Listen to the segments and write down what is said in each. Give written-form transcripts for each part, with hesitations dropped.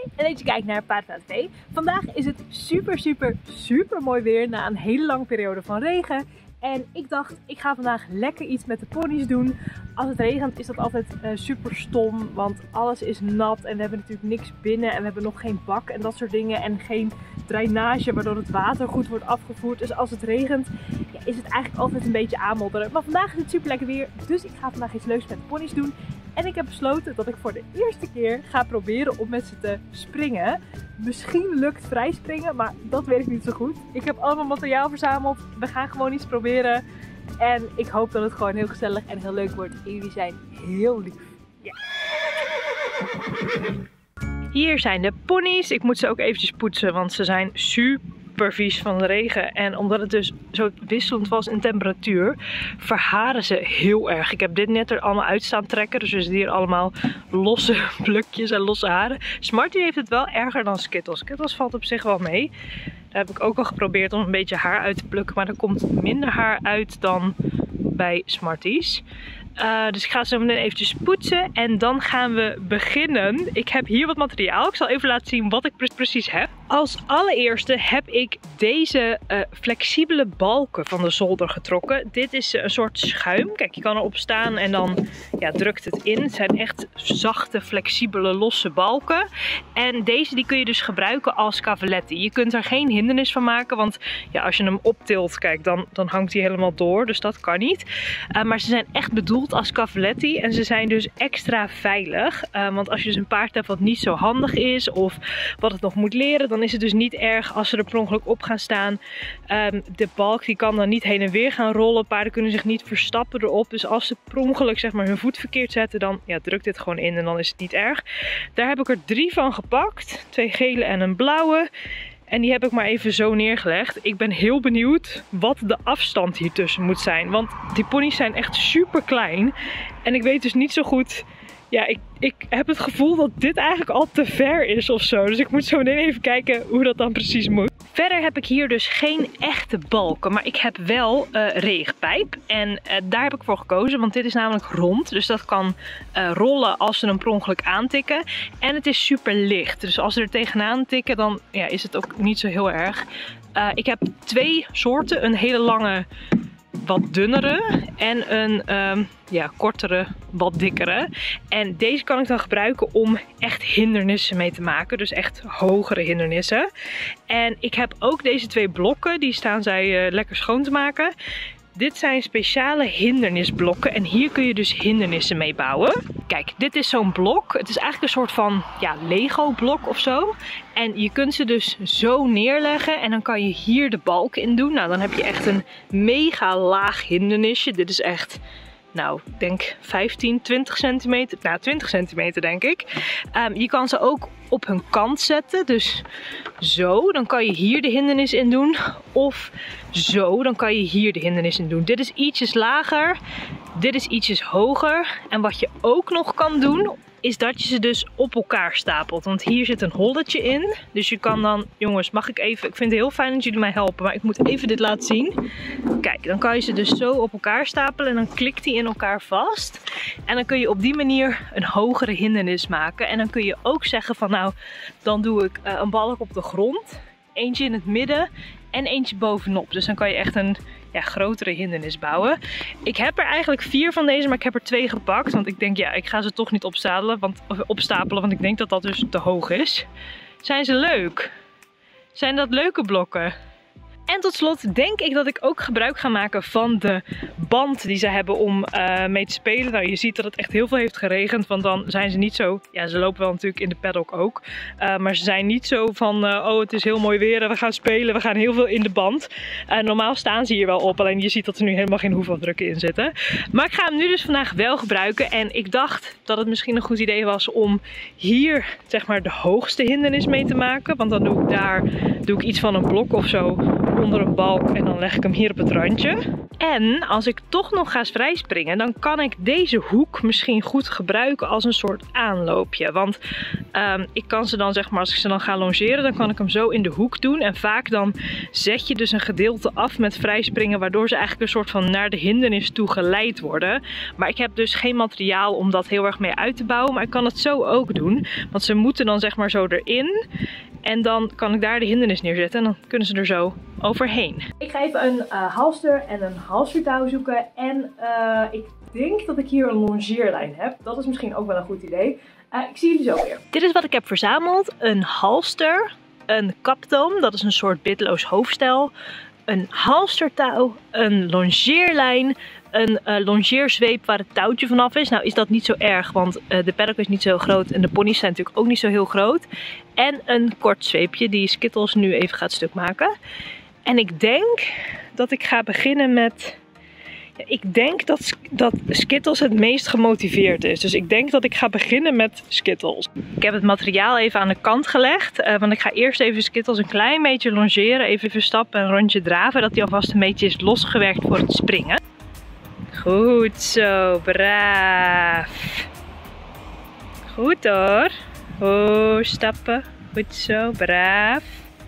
en dat je kijkt naar Paardenpraat TV. Vandaag is het super mooi weer na een hele lange periode van regen. En ik dacht, ik ga vandaag lekker iets met de ponies doen. Als het regent is dat altijd super stom, want alles is nat en we hebben natuurlijk niks binnen en we hebben nog geen bak en dat soort dingen en geen drainage waardoor het water goed wordt afgevoerd. Dus als het regent, ja, is het eigenlijk altijd een beetje aanmodderen. Maar vandaag is het super lekker weer, dus ik ga vandaag iets leuks met de ponies doen. En ik heb besloten dat ik voor de eerste keer ga proberen om met ze te springen. Misschien lukt vrij springen, maar dat weet ik niet zo goed. Ik heb allemaal materiaal verzameld. We gaan gewoon iets proberen. En ik hoop dat het gewoon heel gezellig en heel leuk wordt. En jullie zijn heel lief. Ja. Hier zijn de ponies. Ik moet ze ook eventjes poetsen, want ze zijn super vies van de regen. En omdat het dus zo wisselend was in temperatuur, verharen ze heel erg. Ik heb dit net er allemaal uit staan trekken. Dus we zien hier allemaal losse plukjes en losse haren. Smarty heeft het wel erger dan Skittles. Skittles valt op zich wel mee. Daar heb ik ook al geprobeerd om een beetje haar uit te plukken. Maar er komt minder haar uit dan bij Smarties. Dus ik ga zo meteen eventjes poetsen en dan gaan we beginnen. Ik heb hier wat materiaal. Ik zal even laten zien wat ik precies heb. Als allereerste heb ik deze flexibele balken van de zolder getrokken. Dit is een soort schuim. Kijk, je kan erop staan en dan drukt het in. Het zijn echt zachte, flexibele, losse balken. En deze die kun je dus gebruiken als cavaletti. Je kunt er geen hindernis van maken, want ja, als je hem optilt, kijk, dan hangt hij helemaal door. Dus dat kan niet. Maar ze zijn echt bedoeld als cavaletti en ze zijn dus extra veilig. Want als je dus een paard hebt wat niet zo handig is of wat het nog moet leren, dan is het dus niet erg als ze er per ongeluk op gaan staan. De balk die kan dan niet heen en weer gaan rollen. Paarden kunnen zich niet verstappen erop. Dus als ze per ongeluk zeg maar hun voet verkeerd zetten, dan drukt dit gewoon in en dan is het niet erg. Daar heb ik er 3 van gepakt. 2 gele en een blauwe. En die heb ik maar even zo neergelegd. Ik ben heel benieuwd wat de afstand hier tussen moet zijn. Want die ponies zijn echt super klein. En ik weet dus niet zo goed. Ja, ik heb het gevoel dat dit eigenlijk al te ver is of zo. Dus ik moet zo meteen even kijken hoe dat dan precies moet. Verder heb ik hier dus geen echte balken. Maar ik heb wel regenpijp. En daar heb ik voor gekozen. Want dit is namelijk rond. Dus dat kan rollen als ze hem per ongeluk aantikken. En het is super licht. Dus als ze er tegenaan tikken, dan is het ook niet zo heel erg. Ik heb 2 soorten. Een hele lange, wat dunnere en een kortere, wat dikkere. En deze kan ik dan gebruiken om echt hindernissen mee te maken. Dus echt hogere hindernissen. En ik heb ook deze 2 blokken. Die staan zij lekker schoon te maken. Dit zijn speciale hindernisblokken en hier kun je dus hindernissen mee bouwen. Kijk, dit is zo'n blok. Het is eigenlijk een soort van Lego blok of zo. En je kunt ze dus zo neerleggen en dan kan je hier de balk in doen. Nou, dan heb je echt een mega laag hindernisje. Dit is echt, nou, ik denk 15, 20 centimeter. Nou, 20 centimeter denk ik. Je kan ze ook op hun kant zetten. Dus zo, dan kan je hier de hindernis in doen. Of zo, dan kan je hier de hindernis in doen. Dit is ietsjes lager. Dit is ietsjes hoger. En wat je ook nog kan doen, is dat je ze dus op elkaar stapelt. Want hier zit een holletje in. Dus je kan dan, jongens, mag ik even, ik vind het heel fijn dat jullie mij helpen, maar ik moet even dit laten zien. Kijk, dan kan je ze dus zo op elkaar stapelen en dan klikt die in elkaar vast. En dan kun je op die manier een hogere hindernis maken. En dan kun je ook zeggen van, nou, dan doe ik een balk op de grond, eentje in het midden en eentje bovenop. Dus dan kan je echt een grotere hindernis bouwen. Ik heb er eigenlijk 4 van deze, maar ik heb er 2 gepakt. Want ik denk, ik ga ze toch niet opstapelen, want ik denk dat dat dus te hoog is. Zijn ze leuk? Zijn dat leuke blokken? En tot slot denk ik dat ik ook gebruik ga maken van de band die ze hebben om mee te spelen. Nou, je ziet dat het echt heel veel heeft geregend, want dan zijn ze niet zo... Ja, ze lopen wel natuurlijk in de paddock ook. Maar ze zijn niet zo van, oh het is heel mooi weer en we gaan spelen. We gaan heel veel in de band. Normaal staan ze hier wel op, alleen je ziet dat er nu helemaal geen hoefafdrukken in zitten. Maar ik ga hem nu dus vandaag wel gebruiken. En ik dacht dat het misschien een goed idee was om hier zeg maar de hoogste hindernis mee te maken. Want dan doe ik iets van een blok of zo onder een balk en dan leg ik hem hier op het randje. En als ik toch nog ga vrijspringen, dan kan ik deze hoek misschien goed gebruiken als een soort aanloopje. Want ik kan ze dan, zeg maar, als ik ze dan ga longeren, dan kan ik hem zo in de hoek doen. En vaak dan zet je dus een gedeelte af met vrijspringen, waardoor ze eigenlijk een soort van naar de hindernis toe geleid worden. Maar ik heb dus geen materiaal om dat heel erg mee uit te bouwen. Maar ik kan het zo ook doen. Want ze moeten dan, zeg maar, zo erin. En dan kan ik daar de hindernis neerzetten en dan kunnen ze er zo overheen. Ik ga even een halster en een halsvuurtouw zoeken. En ik denk dat ik hier een longeerlijn heb. Dat is misschien ook wel een goed idee. Ik zie jullie zo weer. Dit is wat ik heb verzameld. Een halster, een kaptoom, dat is een soort bitloos hoofdstel. Een halstertouw, een longeerlijn, een longeerzweep waar het touwtje vanaf is. Nou is dat niet zo erg, want de paddock is niet zo groot en de ponies zijn natuurlijk ook niet zo heel groot. En een kort zweepje die Skittles nu even gaat stuk maken. En ik denk dat ik ga beginnen met... Ja, ik denk dat Skittles het meest gemotiveerd is. Dus ik denk dat ik ga beginnen met Skittles. Ik heb het materiaal even aan de kant gelegd. Want ik ga eerst even Skittles een klein beetje longeren. Even stappen en een rondje draven. Dat hij alvast een beetje is losgewerkt voor het springen. Goed zo, braaf. Goed hoor. Oh, stappen. Goed zo, braaf.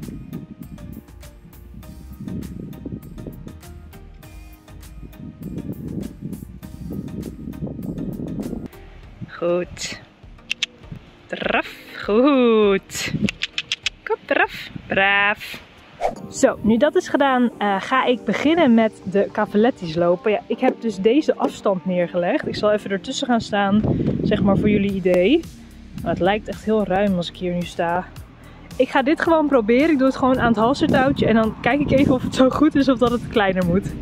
Goed. Draf. Goed. Kom, draf. Braaf. Zo, nu dat is gedaan, ga ik beginnen met de cavalettis lopen. Ja, ik heb dus deze afstand neergelegd. Ik zal even ertussen gaan staan, zeg maar voor jullie idee. Maar het lijkt echt heel ruim als ik hier nu sta. Ik ga dit gewoon proberen. Ik doe het gewoon aan het halstertouwtje en dan kijk ik even of het zo goed is of dat het kleiner moet.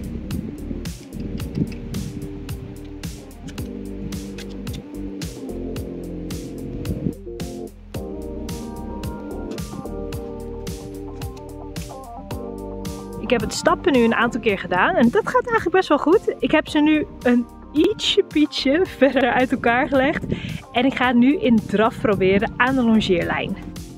Ik heb het stappen nu een aantal keer gedaan en dat gaat eigenlijk best wel goed. Ik heb ze nu een ietsje verder uit elkaar gelegd en ik ga het nu in draf proberen aan de longeerlijn.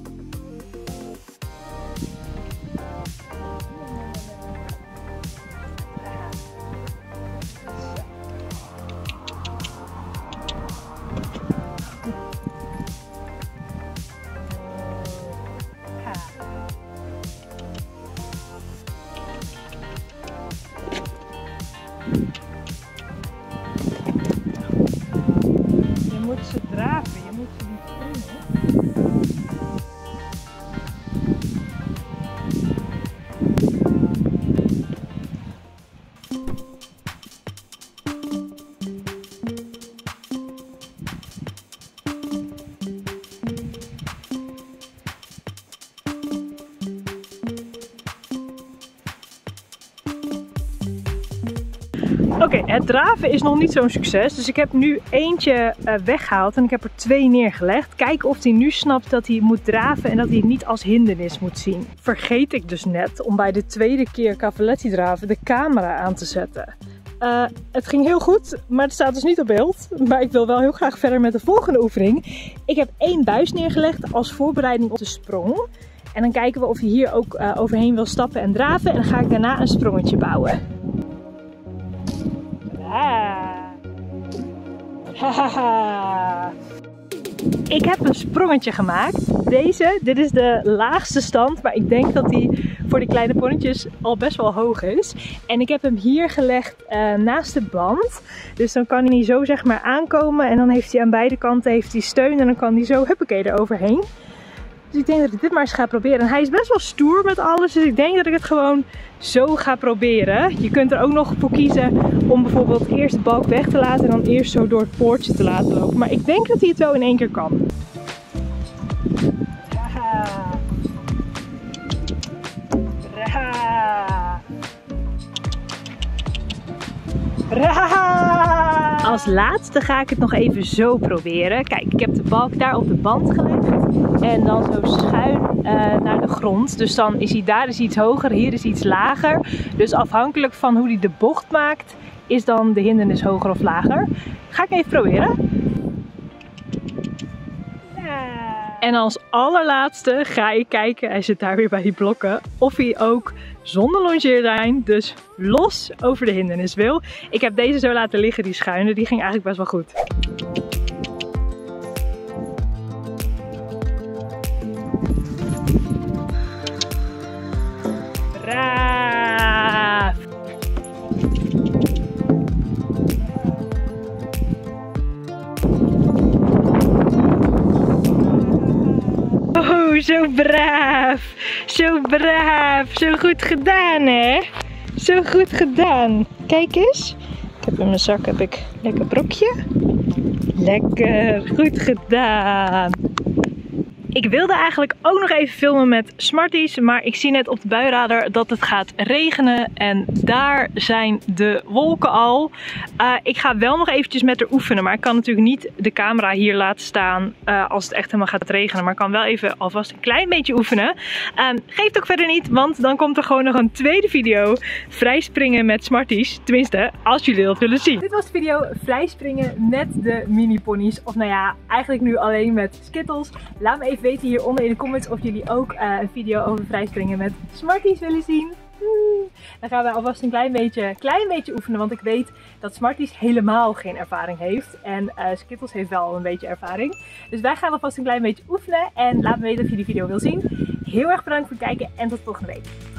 Je moet ze draven, je moet ze niet springen. Oké, het draven is nog niet zo'n succes. Dus ik heb nu eentje weggehaald en ik heb er 2 neergelegd. Kijken of hij nu snapt dat hij moet draven en dat hij het niet als hindernis moet zien. Vergeet ik dus net om bij de tweede keer cavaletti draven de camera aan te zetten. Het ging heel goed, maar het staat dus niet op beeld. Maar ik wil wel heel graag verder met de volgende oefening. Ik heb 1 buis neergelegd als voorbereiding op de sprong. En dan kijken we of hij hier ook overheen wil stappen en draven. En dan ga ik daarna een sprongetje bouwen. Ik heb een sprongetje gemaakt. Dit is de laagste stand, maar ik denk dat die voor die kleine ponnetjes al best wel hoog is. En ik heb hem hier gelegd naast de band. Dus dan kan hij zo, zeg maar, aankomen en dan heeft hij aan beide kanten steun en dan kan hij zo, huppakee, eroverheen. Dus ik denk dat ik dit maar eens ga proberen. En hij is best wel stoer met alles, dus ik denk dat ik het gewoon zo ga proberen. Je kunt er ook nog voor kiezen om bijvoorbeeld eerst de balk weg te laten en dan eerst zo door het poortje te laten lopen. Maar ik denk dat hij het wel in één keer kan. Als laatste ga ik het nog even zo proberen. Kijk, ik heb de balk daar op de band gelegd. En dan zo schuin naar de grond. Dus dan is hij daar iets hoger, hier is iets lager. Dus afhankelijk van hoe hij de bocht maakt, is dan de hindernis hoger of lager. Ga ik even proberen. Ja. En als allerlaatste ga ik kijken, hij zit daar weer bij die blokken, of hij ook zonder longeerlijn, dus los over de hindernis wil. Ik heb deze zo laten liggen, die schuine, die ging eigenlijk best wel goed. Braaf! Oh, zo braaf! Zo braaf! Zo goed gedaan, hè? Zo goed gedaan! Kijk eens. Ik heb in mijn zak lekker brokje. Lekker! Goed gedaan! Ik wilde eigenlijk ook nog even filmen met Smarties, maar ik zie net op de buienradar dat het gaat regenen en daar zijn de wolken al. Ik ga wel nog eventjes met haar oefenen, maar ik kan natuurlijk niet de camera hier laten staan als het echt helemaal gaat regenen. Maar ik kan wel even alvast een klein beetje oefenen. Geeft ook verder niet, want dan komt er gewoon nog een tweede video vrijspringen met Smarties. Tenminste, als jullie dat willen zien. Dit was de video vrijspringen met de mini ponies. Of nou ja, eigenlijk nu alleen met Skittles. Laat me even weten hieronder in de comments of jullie ook een video over vrijspringen met Smarties willen zien. Dan gaan we alvast een klein beetje oefenen, want ik weet dat Smarties helemaal geen ervaring heeft. En Skittles heeft wel een beetje ervaring. Dus wij gaan alvast een klein beetje oefenen en laat me weten of je die video wil zien. Heel erg bedankt voor het kijken en tot volgende week.